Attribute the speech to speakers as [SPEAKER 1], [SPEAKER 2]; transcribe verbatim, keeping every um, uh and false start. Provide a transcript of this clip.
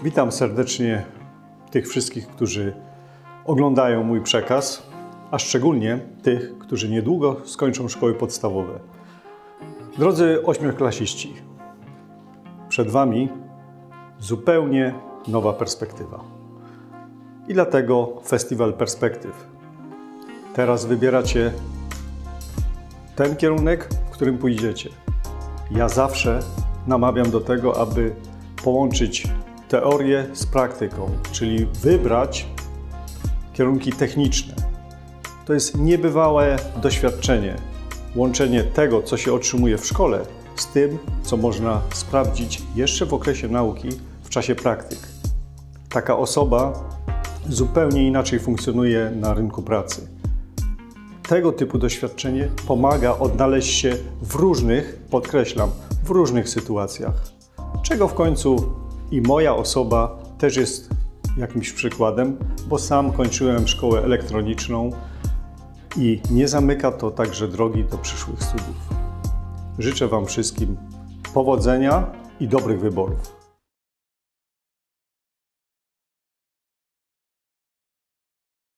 [SPEAKER 1] Witam serdecznie tych wszystkich, którzy oglądają mój przekaz, a szczególnie tych, którzy niedługo skończą szkoły podstawowe. Drodzy ośmioklasiści, przed Wami zupełnie nowa perspektywa. I dlatego Festiwal Perspektyw. Teraz wybieracie ten kierunek, w którym pójdziecie. Ja zawsze namawiam do tego, aby połączyć teorię z praktyką, czyli wybrać kierunki techniczne. To jest niebywałe doświadczenie, łączenie tego, co się otrzymuje w szkole, z tym, co można sprawdzić jeszcze w okresie nauki, w czasie praktyk. Taka osoba zupełnie inaczej funkcjonuje na rynku pracy. Tego typu doświadczenie pomaga odnaleźć się w różnych, podkreślam, w różnych sytuacjach, czego w końcu i moja osoba też jest jakimś przykładem, bo sam kończyłem szkołę elektroniczną i nie zamyka to także drogi do przyszłych studiów. Życzę Wam wszystkim powodzenia i dobrych wyborów.